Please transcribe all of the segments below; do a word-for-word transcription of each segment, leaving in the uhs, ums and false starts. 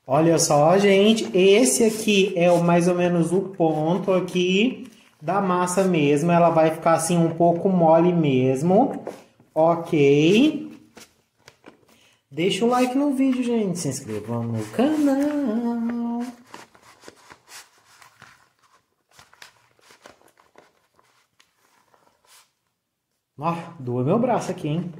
Olha só, gente, esse aqui é o mais ou menos o ponto aqui da massa mesmo. Ela vai ficar assim um pouco mole mesmo, ok? Deixa o like no vídeo, gente, se inscrevam no canal. Ó, doa meu braço aqui, hein?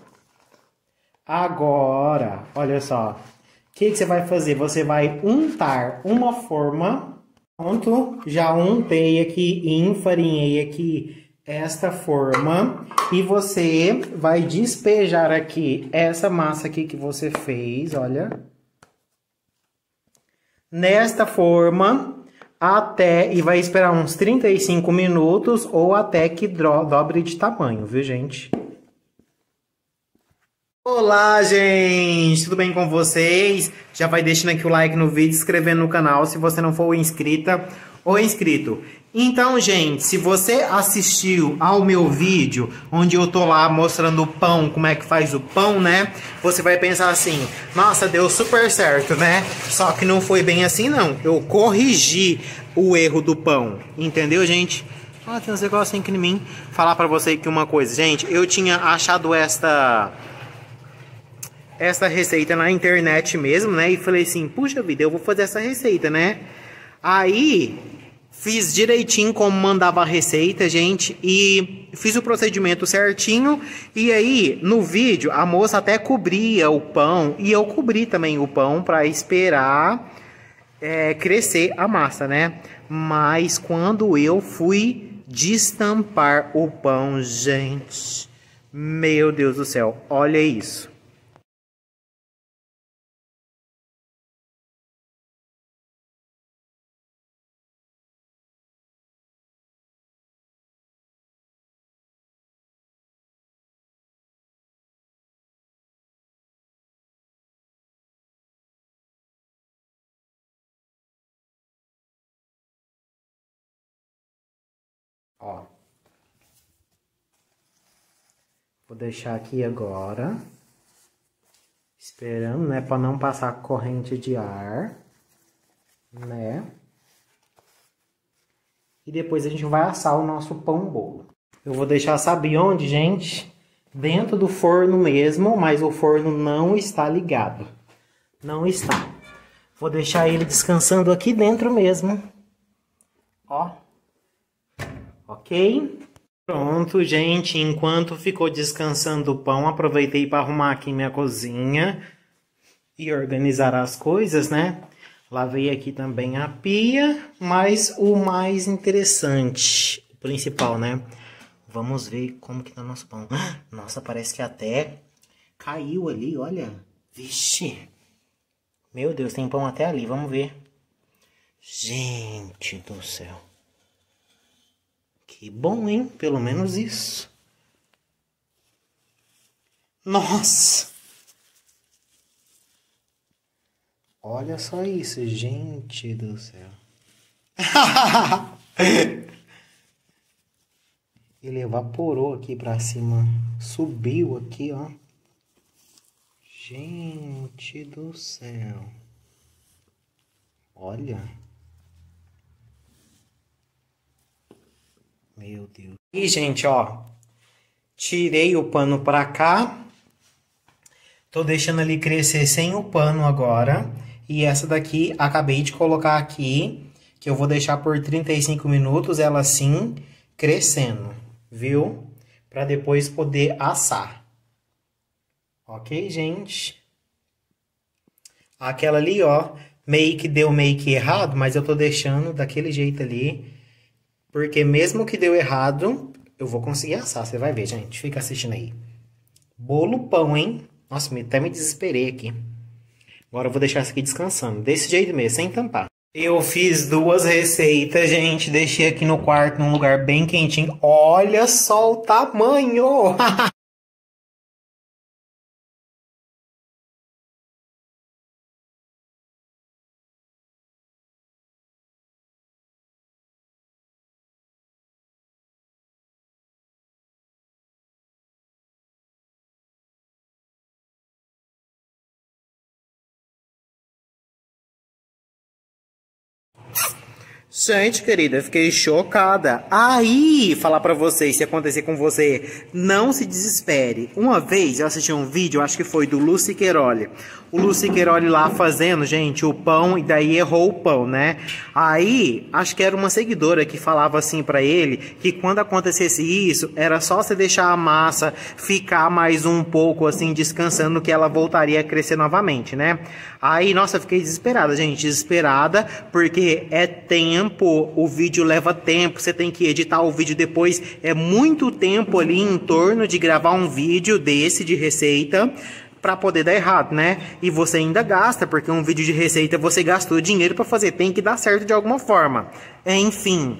Agora, olha só. O que, que você vai fazer? Você vai untar uma forma. Pronto, já untei aqui e enfarinhei aqui esta forma. E você vai despejar aqui essa massa aqui que você fez, olha. Nesta forma, até, e vai esperar uns trinta e cinco minutos ou até que dobre de tamanho, viu, gente? Olá, gente! Tudo bem com vocês? Já vai deixando aqui o like no vídeo, se inscrevendo no canal se você não for inscrita ou inscrito. Então, gente, se você assistiu ao meu vídeo, onde eu tô lá mostrando o pão, como é que faz o pão, né? Você vai pensar assim, nossa, deu super certo, né? Só que não foi bem assim, não. Eu corrigi o erro do pão, entendeu, gente? Ah, tem uns negocinhos aqui em mim. Falar pra você aqui uma coisa, gente. Eu tinha achado esta... essa receita na internet mesmo, né? E falei assim, puxa vida, eu vou fazer essa receita, né? Aí, fiz direitinho como mandava a receita, gente. E fiz o procedimento certinho. E aí, no vídeo, a moça até cobria o pão. E eu cobri também o pão para esperar é, crescer a massa, né? Mas quando eu fui destampar o pão, gente... Meu Deus do céu, olha isso. Ó. Vou deixar aqui agora. Esperando, né? Para não passar corrente de ar. Né? E depois a gente vai assar o nosso pão bolo. Eu vou deixar, sabe onde, gente? Dentro do forno mesmo, mas o forno não está ligado. Não está. Vou deixar ele descansando aqui dentro mesmo. Ó. Ok? Pronto, gente. Enquanto ficou descansando o pão, aproveitei para arrumar aqui minha cozinha e organizar as coisas, né? Lavei aqui também a pia, mas o mais interessante, o principal, né? Vamos ver como que tá nosso pão. Nossa, parece que até caiu ali, olha. Vixe. Meu Deus, tem pão até ali, vamos ver. Gente do céu. Que bom, hein? Pelo menos isso. Nossa! Olha só isso, gente do céu. Ele evaporou aqui pra cima. Subiu aqui, ó. Gente do céu. Olha. Meu Deus. E, gente, ó. Tirei o pano pra cá. Tô deixando ali crescer sem o pano agora. E essa daqui, acabei de colocar aqui. Que eu vou deixar por trinta e cinco minutos, ela assim, crescendo. Viu? Pra depois poder assar. Ok, gente? Aquela ali, ó, meio que deu meio que errado, mas eu tô deixando daquele jeito ali. Porque mesmo que deu errado, eu vou conseguir assar. Você vai ver, gente. Fica assistindo aí. Bolo pão, hein? Nossa, até me desesperei aqui. Agora eu vou deixar isso aqui descansando. Desse jeito mesmo, sem tampar. Eu fiz duas receitas, gente. Deixei aqui no quarto, num lugar bem quentinho. Olha só o tamanho! Gente, querida, fiquei chocada. Aí, falar pra vocês, se acontecer com você, não se desespere. Uma vez eu assisti um vídeo, acho que foi do Luci Queiroli. O Luci Queiroli lá fazendo, gente, o pão, e daí errou o pão, né? Aí, acho que era uma seguidora que falava assim pra ele, que quando acontecesse isso, era só você deixar a massa ficar mais um pouco, assim, descansando, que ela voltaria a crescer novamente, né? Aí, nossa, eu fiquei desesperada, gente, desesperada, porque é tempo, o vídeo leva tempo, você tem que editar o vídeo depois, é muito tempo ali em torno de gravar um vídeo desse de receita, para poder dar errado, né? E você ainda gasta, porque um vídeo de receita você gastou dinheiro para fazer, tem que dar certo de alguma forma. Enfim,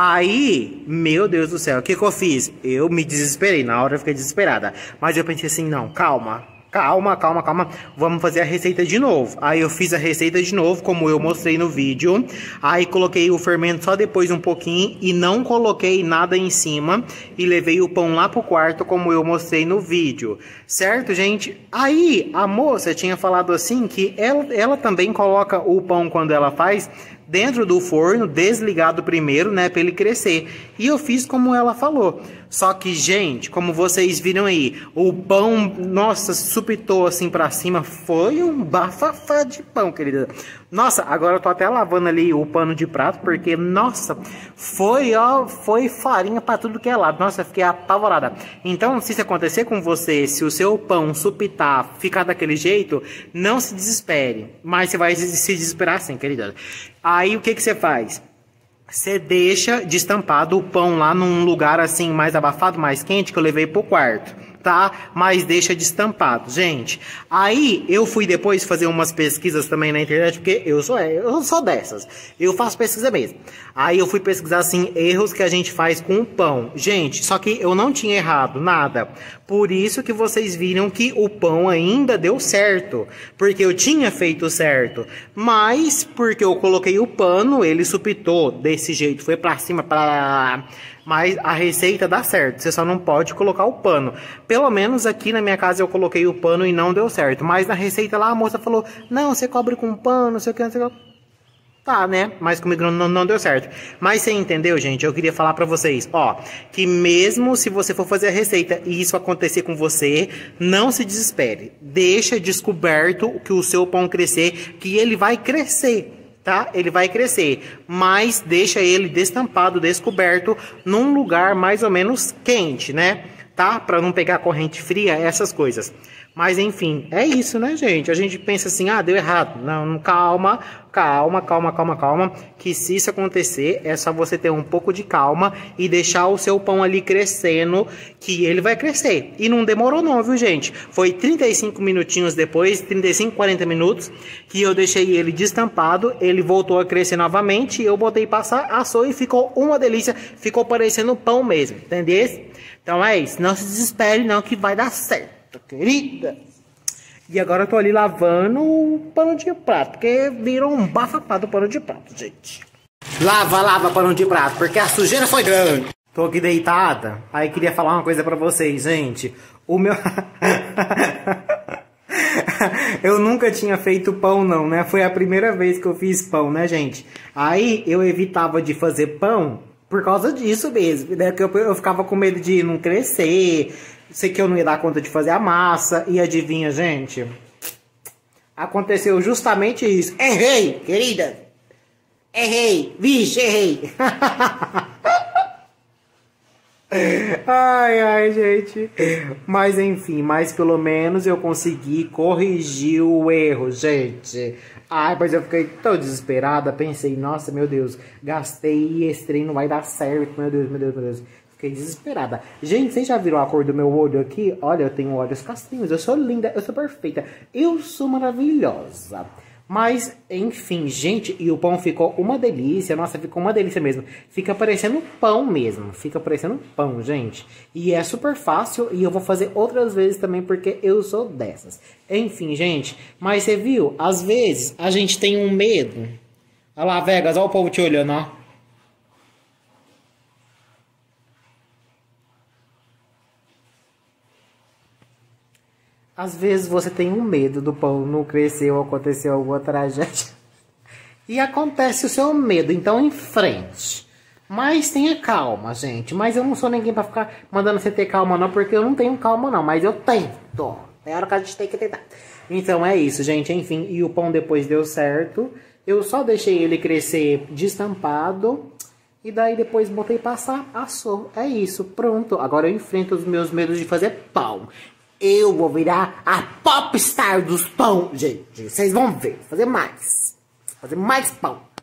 aí, meu Deus do céu, o que que eu fiz? Eu me desesperei, na hora eu fiquei desesperada. Mas eu pensei assim, não, calma, calma, calma, calma, vamos fazer a receita de novo. Aí eu fiz a receita de novo, como eu mostrei no vídeo. Aí coloquei o fermento só depois um pouquinho e não coloquei nada em cima. E levei o pão lá pro quarto, como eu mostrei no vídeo. Certo, gente? Aí a moça tinha falado assim que ela, ela também coloca o pão quando ela faz dentro do forno, desligado primeiro, né, para ele crescer. E eu fiz como ela falou. Só que, gente, como vocês viram aí, o pão, nossa, supitou assim para cima, foi um bafafá de pão, querida. Nossa, agora eu tô até lavando ali o pano de prato, porque, nossa, foi, ó, foi farinha para tudo que é lado. Nossa, eu fiquei apavorada. Então, se isso acontecer com você, se o seu pão supitar, ficar daquele jeito, não se desespere. Mas você vai se desesperar sim, querida. Aí, o que que você faz? Você deixa destampado o pão lá num lugar assim mais abafado, mais quente, que eu levei pro quarto, tá? Mas deixa destampado, gente. Aí eu fui depois fazer umas pesquisas também na internet, porque eu sou, eu sou dessas. Eu faço pesquisa mesmo. Aí eu fui pesquisar assim, erros que a gente faz com o pão. Gente, só que eu não tinha errado nada. Por isso que vocês viram que o pão ainda deu certo. Porque eu tinha feito certo. Mas porque eu coloquei o pano, ele supitou desse jeito. Foi pra cima, pra... Mas a receita dá certo. Você só não pode colocar o pano. Pelo menos aqui na minha casa eu coloquei o pano e não deu certo. Mas na receita lá a moça falou, não, você cobre com pano, não sei o que, não sei o que. Tá, né? Mas comigo não, não deu certo. Mas você entendeu, gente? Eu queria falar pra vocês, ó, que mesmo se você for fazer a receita e isso acontecer com você, não se desespere. Deixa descoberto que o seu pão crescer, que ele vai crescer, tá? Ele vai crescer, mas deixa ele destampado, descoberto, num lugar mais ou menos quente, né? Tá? Pra não pegar corrente fria, essas coisas. Mas enfim, é isso, né, gente? A gente pensa assim, ah, deu errado. Não, calma, calma, calma, calma, calma. Que se isso acontecer, é só você ter um pouco de calma e deixar o seu pão ali crescendo, que ele vai crescer. E não demorou não, viu, gente? Foi trinta e cinco minutinhos depois, trinta e cinco, quarenta minutos, que eu deixei ele destampado, ele voltou a crescer novamente, eu botei passar, assou e ficou uma delícia, ficou parecendo pão mesmo, entendeu? Então é isso, não se desespere não que vai dar certo. Querida. E agora eu tô ali lavando o pano de prato, porque virou um bafafá do pano de prato, gente. Lava, lava pano de prato, porque a sujeira foi grande. Tô aqui deitada, aí queria falar uma coisa pra vocês, gente. O meu... Eu nunca tinha feito pão não, né? Foi a primeira vez que eu fiz pão, né, gente? Aí eu evitava de fazer pão por causa disso mesmo, né? Que eu, eu ficava com medo de não crescer... Sei que eu não ia dar conta de fazer a massa. E adivinha, gente? Aconteceu justamente isso. Errei, querida. Errei. Vixe, errei. Ai, ai, gente. Mas enfim, mas pelo menos eu consegui corrigir o erro, gente. Ai, mas eu fiquei tão desesperada. Pensei, nossa, meu Deus. Gastei e esse trem não vai dar certo. Meu Deus, meu Deus, meu Deus. Fiquei desesperada. Gente, vocês já viram a cor do meu olho aqui? Olha, eu tenho olhos castanhos. Eu sou linda, eu sou perfeita. Eu sou maravilhosa. Mas, enfim, gente, e o pão ficou uma delícia. Nossa, ficou uma delícia mesmo. Fica parecendo pão mesmo. Fica parecendo pão, gente. E é super fácil. E eu vou fazer outras vezes também, porque eu sou dessas. Enfim, gente. Mas você viu? Às vezes, a gente tem um medo. Olha lá, Vegas. Olha o povo te olhando, ó. Às vezes você tem um medo do pão não crescer ou acontecer alguma tragédia. e acontece o seu medo. Então, em frente. Mas tenha calma, gente. Mas eu não sou ninguém pra ficar mandando você ter calma, não. Porque eu não tenho calma, não. Mas eu tento. É hora que a gente tem que tentar. Então, é isso, gente. Enfim, e o pão depois deu certo. Eu só deixei ele crescer destampado. E daí depois botei passar, assou. É isso, pronto. Agora eu enfrento os meus medos de fazer pão. Eu vou virar a popstar dos pão, gente. Vocês vão ver. Fazer mais. Fazer mais pão.